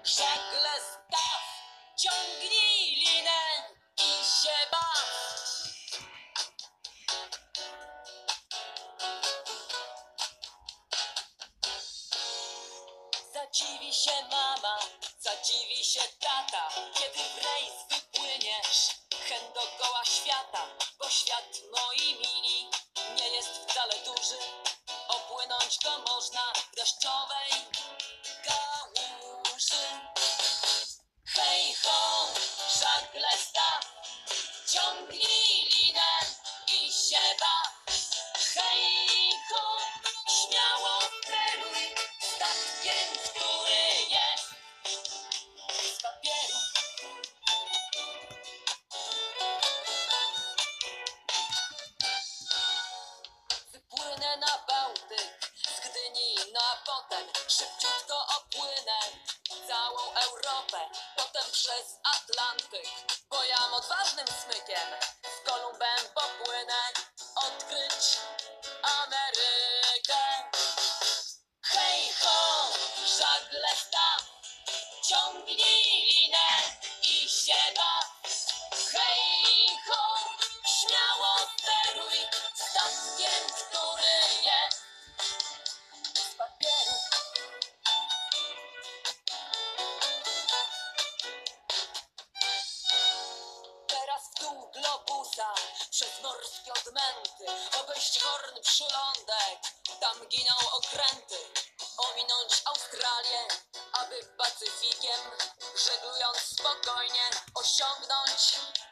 Żagle staw, ciągnij linę i się baw. Zadziwi się mama, zadziwi się tata, kiedy w rejs wypłyniesz, chęt dookoła świata. Bo świat, moi mili, nie jest wcale duży, opłynąć go można w deszczowej kałuży. Hej ho, żagle staw, ciągnij linę i się baw. Hej ho, śmiało steruj statkiem, który jest z papieru. Wypłynę na Bałtyk, z Gdyni na potem szybciutko opłynę całą Europę, potem przez Atlantyk, bo jam odważnym smykiem z Kolumbem popłynę odkryć Amerykę. Hej ho, żagle staw, ciągnij linę i się baw. Hej ho, śmiało steruj statkiem, który jest z papieru. Teraz w dół globusa, przez morskie odmęty, obejść Horn przylądek, tam giną okręty. Ominąć Australię, aby Pacyfikiem, żeglując spokojnie, osiągnąć